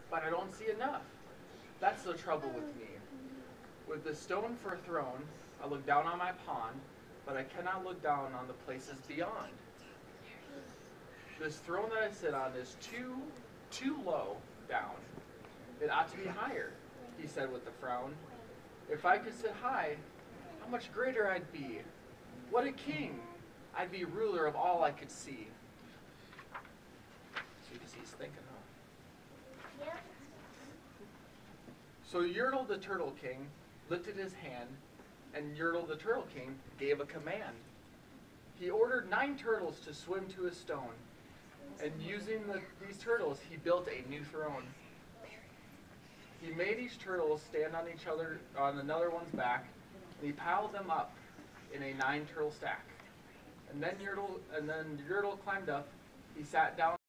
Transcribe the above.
but I don't see enough. That's the trouble with me. With the stone for a throne, I look down on my pond, but I cannot look down on the places beyond. This throne that I sit on is too low down. It ought to be higher, he said with a frown. If I could sit high, how much greater I'd be. What a king! I'd be ruler of all I could see. So you can see he's thinking, huh? Yep. So Yertle the Turtle King lifted his hand, and Yertle the Turtle King gave a command. He ordered 9 turtles to swim to a stone, and using these turtles, he built a new throne. He made each turtle stand on another one's back, and he piled them up in a 9 turtle stack. And then Yertle climbed up. He sat down